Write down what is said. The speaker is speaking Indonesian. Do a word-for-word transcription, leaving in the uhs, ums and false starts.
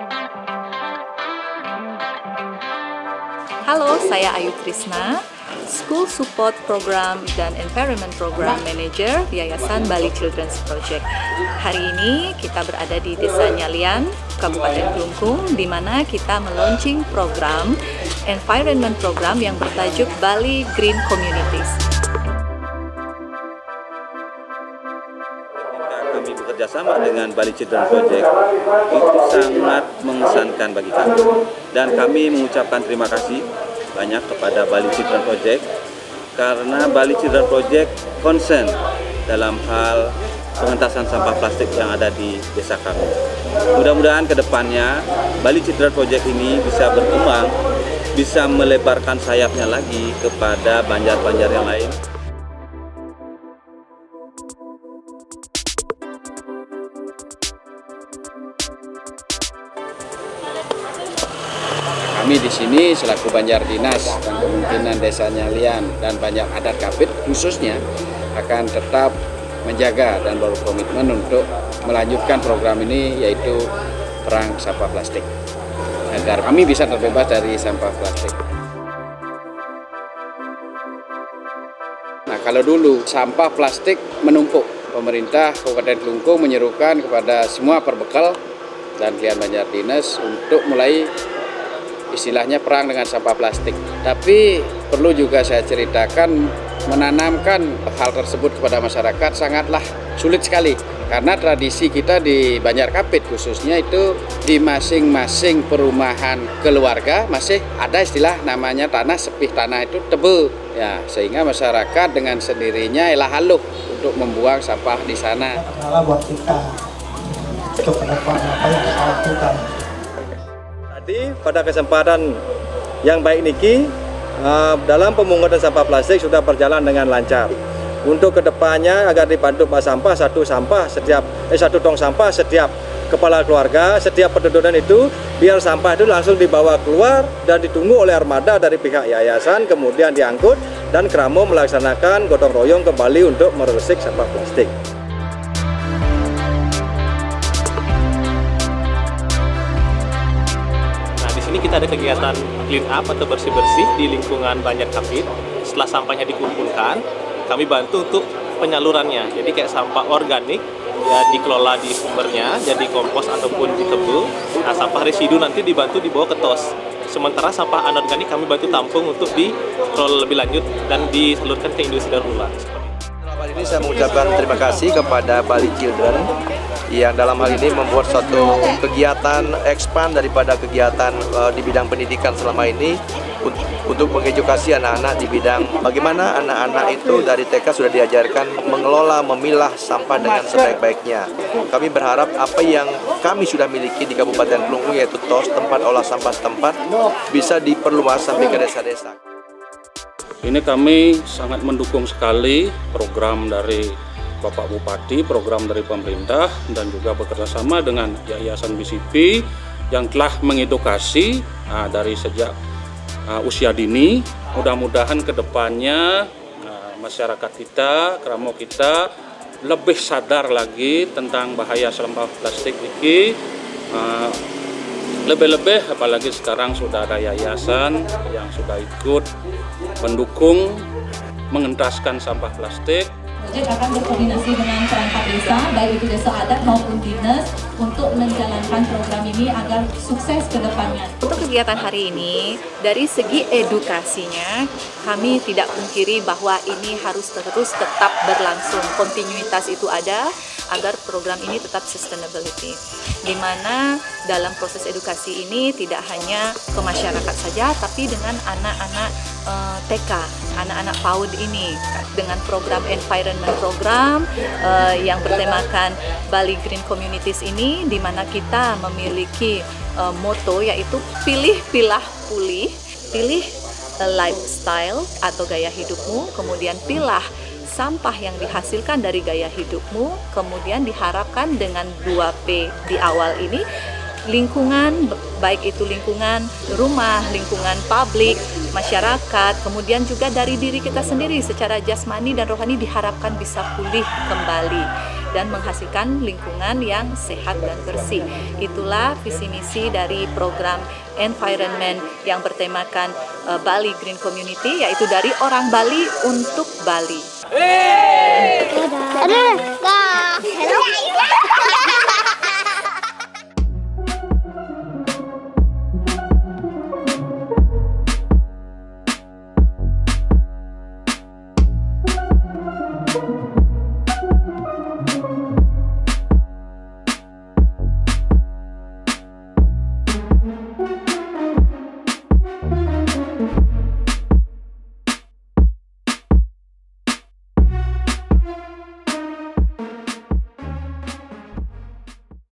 Halo, saya Ayu Trisna, School Support Program dan Environment Program Manager Yayasan Bali Children's Project. Hari ini kita berada di Desa Nyalian, Kabupaten Kelungkung, di mana kita meluncing program Environment Program yang bertajuk Bali Green Communities. Kami bekerja sama dengan Bali Children Project itu sangat mengesankan bagi kami, dan kami mengucapkan terima kasih banyak kepada Bali Children Project karena Bali Children Project concern dalam hal pengentasan sampah plastik yang ada di desa kami. Mudah-mudahan ke depannya Bali Children Project ini bisa berkembang, bisa melebarkan sayapnya lagi kepada banjar-banjar yang lain. Kami di sini selaku Banjar Dinas dan Kepemimpinan Desa Nyalian dan Banjar Adat Kapit khususnya akan tetap menjaga dan berkomitmen untuk melanjutkan program ini, yaitu perang sampah plastik, agar kami bisa terbebas dari sampah plastik. Nah, kalau dulu sampah plastik menumpuk, pemerintah Kabupaten Kelungkung menyerukan kepada semua perbekal dan klien Banjar Dinas untuk mulai istilahnya perang dengan sampah plastik. Tapi perlu juga saya ceritakan, menanamkan hal tersebut kepada masyarakat sangatlah sulit sekali. Karena tradisi kita di Banjar Kapit khususnya itu di masing-masing perumahan keluarga masih ada istilah namanya tanah sepih tanah itu tebel. Ya, sehingga masyarakat dengan sendirinya elah haluh untuk membuang sampah di sana. Adalah buat kita untuk ke depan apa yang kita lakukan. Tadi pada kesempatan yang baik niki dalam pemungutan sampah plastik sudah berjalan dengan lancar. Untuk kedepannya agar dipandu Pak sampah satu sampah setiap eh, satu tong sampah setiap kepala keluarga, setiap pendudukan itu biar sampah itu langsung dibawa keluar dan ditunggu oleh armada dari pihak yayasan, kemudian diangkut dan Kramo melaksanakan gotong royong kembali untuk meresik sampah plastik. Ini kita ada kegiatan clean up atau bersih-bersih di lingkungan Banjar Kapit. Setelah sampahnya dikumpulkan, kami bantu untuk penyalurannya. Jadi kayak sampah organik ya dikelola di sumbernya, jadi kompos ataupun di tebu. Nah, sampah residu nanti dibantu dibawa ke tos. Sementara sampah anorganik kami bantu tampung untuk dikelola lebih lanjut dan disalurkan ke industri daur ulang. Dalam hal ini saya mengucapkan terima kasih kepada Bali Children yang dalam hal ini membuat suatu kegiatan expand daripada kegiatan uh, di bidang pendidikan selama ini untuk mengedukasi anak-anak di bidang bagaimana anak-anak itu dari T K sudah diajarkan mengelola, memilah sampah dengan sebaik-baiknya. Kami berharap apa yang kami sudah miliki di Kabupaten Kelungkung, yaitu T O S, tempat olah sampah setempat, bisa diperluas sampai ke desa-desa. Ini kami sangat mendukung sekali program dari Bapak Bupati, program dari pemerintah, dan juga bekerjasama dengan Yayasan B C P yang telah mengedukasi uh, dari sejak uh, usia dini. Mudah-mudahan kedepannya uh, masyarakat kita, Kramo kita lebih sadar lagi tentang bahaya sampah plastik ini. Uh, lebih-lebih apalagi sekarang sudah ada yayasan yang sudah ikut mendukung mengentaskan sampah plastik. Project akan berkoordinasi dengan perangkat desa, baik itu desa adat maupun dinas, untuk menjalankan program ini agar sukses ke depannya. Untuk kegiatan hari ini, dari segi edukasinya, kami tidak pungkiri bahwa ini harus terus tetap berlangsung. Kontinuitas itu ada agar program ini tetap sustainability. Di mana dalam proses edukasi ini tidak hanya ke masyarakat saja, tapi dengan anak-anak uh, T K, anak-anak PAUD ini, dengan program Environment Program uh, yang bertemakan Bali Green Communities ini, di mana kita memiliki uh, moto yaitu pilih, pilah, pulih, pilih uh, lifestyle atau gaya hidupmu, kemudian pilah sampah yang dihasilkan dari gaya hidupmu, kemudian diharapkan dengan dua P di awal ini lingkungan, baik itu lingkungan rumah, lingkungan publik, masyarakat, kemudian juga dari diri kita sendiri secara jasmani dan rohani diharapkan bisa pulih kembali dan menghasilkan lingkungan yang sehat dan bersih. Itulah visi misi dari program environment yang bertemakan uh, Bali Green Community, yaitu dari orang Bali untuk Bali. Dadah. Dadah.